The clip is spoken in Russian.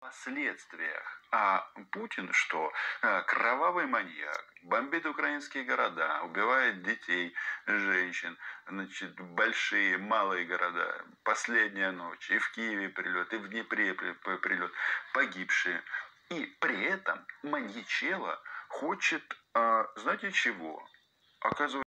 последствиях. А Путин что? Кровавый маньяк, бомбит украинские города, убивает детей, женщин, значит, большие, малые города. Последняя ночь, и в Киеве прилет, и в Днепре прилет, погибшие. И при этом маньячелло хочет, знаете чего? Оказывается,